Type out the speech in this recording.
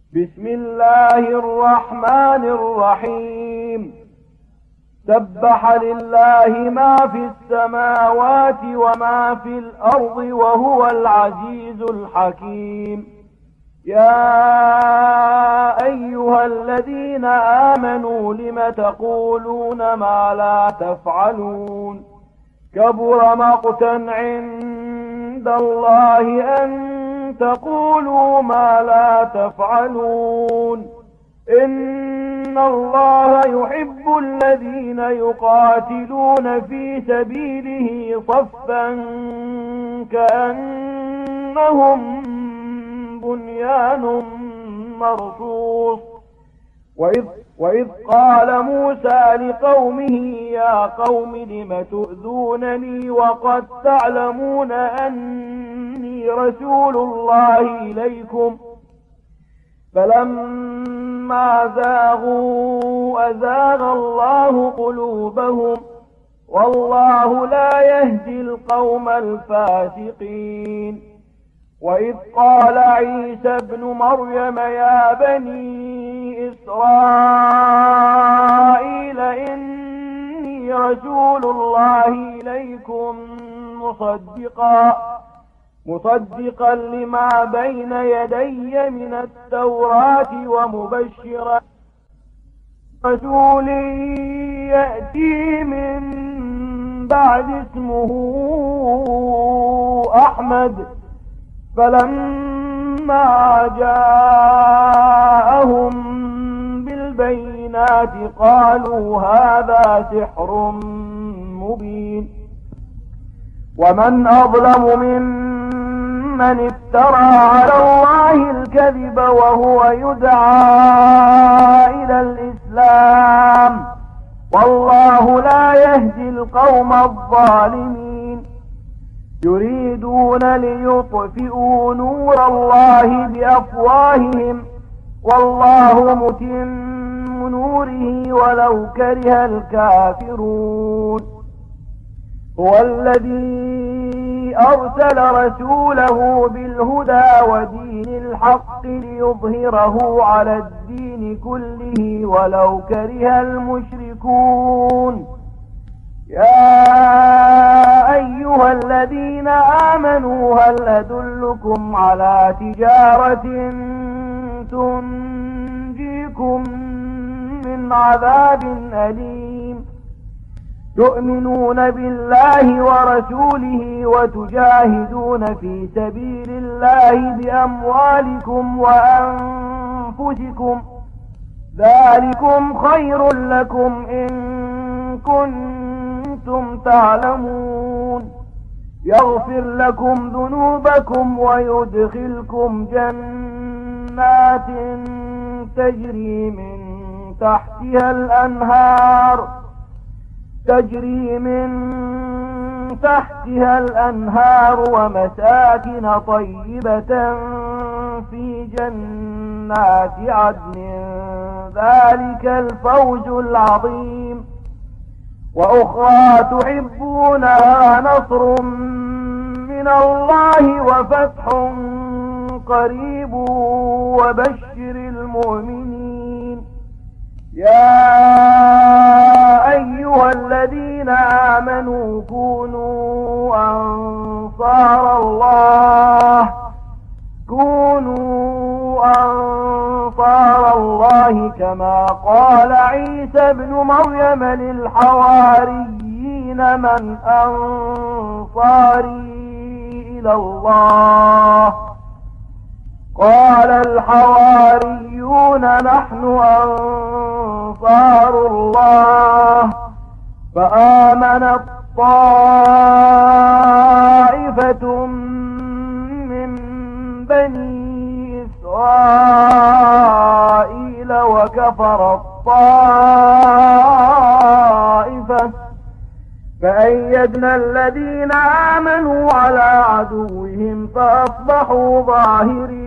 بسم الله الرحمن الرحيم. سبح لله ما في السماوات وما في الأرض وهو العزيز الحكيم. يا أيها الذين آمنوا لم تقولون ما لا تفعلون؟ كبر مقتا عند الله أن تقولوا ما لا تفعلون. إن الله يحب الذين يقاتلون في سبيله صفا كأنهم بنيان مرصوص. وإذ قال موسى لقومه يا قوم لم تؤذونني وقد تعلمون أني رسول الله إليكم؟ فلما زاغوا أزاغ الله قلوبهم والله لا يهدي القوم الفاسقين. وإذ قال عيسى ابن مريم يا بني إسرائيل إني رسول الله إليكم مصدقا لما بين يدي من التوراة ومبشرا رسول يأتي من بعد اسمه أحمد. فلما جاءهم بالبينات قالوا هذا سحر مبين. ومن أظلم ممن افترى على الله الكذب وهو يدعى إلى الإسلام والله لا يهدي القوم الظالمين. يريدون ليطفئوا نور الله بأفواههم والله متم نوره ولو كره الكافرون. هو الذي أرسل رسوله بالهدى ودين الحق ليظهره على الدين كله ولو كره المشركون. يا أيها الذين آمنوا هل أدلكم على تجارة تنجيكم من عذاب أليم؟ تؤمنون بالله ورسوله وتجاهدون في سبيل الله بأموالكم وأنفسكم ذلكم خير لكم إن كنتم تعلمون. يغفر لكم ذنوبكم ويدخلكم جنات تجري من تحتها الأنهار ومساكن طيبة في جنات عدن ذلك الفوز العظيم. وأخرى تحبونها نصر من الله وفتح قريب وبشر المؤمنين. يا أيها الذين آمنوا كونوا أنصار الله كما قال عيسى ابن مريم للحواريين من أنصاري إلى الله؟ قال الحواريون نحن أنصار الله. فآمنت طائفة من بني إسرائيل وكفرت طائفة فأيدنا الذين آمنوا على عدوهم فأصبحوا ظاهرين.